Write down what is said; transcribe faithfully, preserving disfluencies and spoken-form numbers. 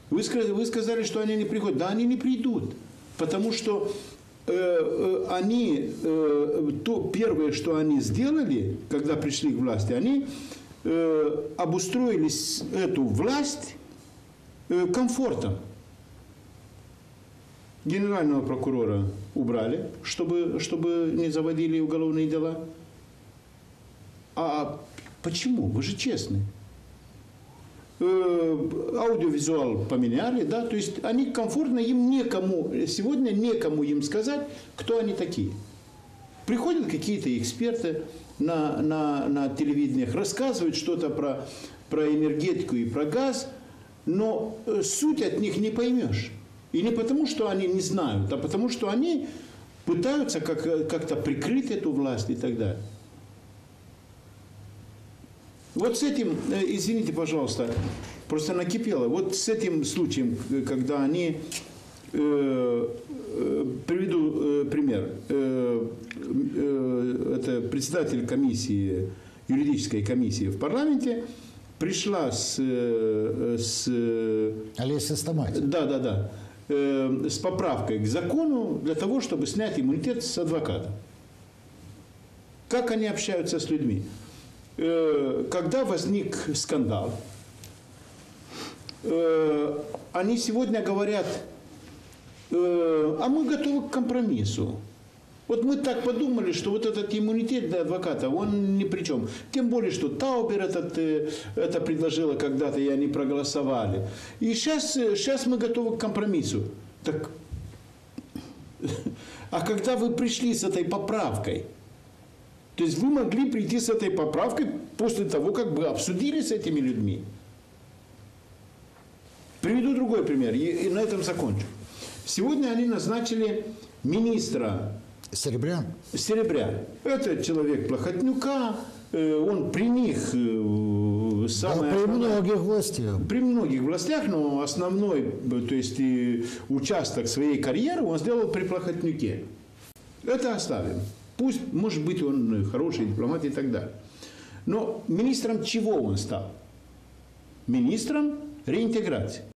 Вы сказали, вы сказали, что они не приходят. Да, они не придут. Потому что э, э, они, э, то первое, что они сделали, когда пришли к власти, они э, обустроили эту власть э, комфортом. Генерального прокурора убрали, чтобы, чтобы не заводили уголовные дела. А почему? Вы же честны. Аудиовизуал поменяли, да, то есть они комфортно, им некому, сегодня некому им сказать, кто они такие. Приходят какие-то эксперты на, на, на телевидениях, рассказывают что-то про, про энергетику и про газ, но суть от них не поймешь. И не потому, что они не знают, а потому, что они пытаются как, как-то прикрыть эту власть и так далее. Вот с этим, извините, пожалуйста, просто накипело. Вот с этим случаем, когда они, э, э, приведу э, пример, э, э, это председатель комиссии, юридической комиссии в парламенте, пришла с... с Олеся Стамати. Да, да, да. Э, с поправкой к закону для того, чтобы снять иммунитет с адвоката. Как они общаются с людьми? Когда возник скандал, они сегодня говорят, а мы готовы к компромиссу. Вот мы так подумали, что вот этот иммунитет для адвоката, он ни при чем. Тем более, что Таубер этот, это предложила когда-то, и они проголосовали. И сейчас, сейчас мы готовы к компромиссу. Так, а когда вы пришли с этой поправкой, то есть вы могли прийти с этой поправкой после того, как бы обсудили с этими людьми. Приведу другой пример, и на этом закончу. Сегодня они назначили министра Серебрян. Серебрян. Это человек Плохотнюка, он при них самое... Да, при многих властях. При многих властях, но основной, то есть участок своей карьеры он сделал при Плохотнюке. Это оставим. Пусть, может быть, он хороший дипломат и так далее. Но министром чего он стал? Министром реинтеграции.